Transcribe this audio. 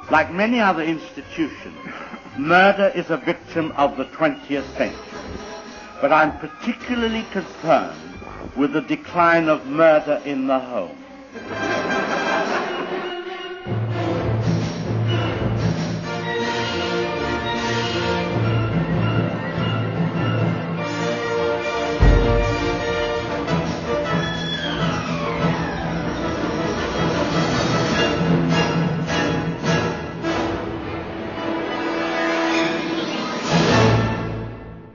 Like many other institutions, murder is a victim of the 20th century. But I'm particularly concerned with the decline of murder in the home.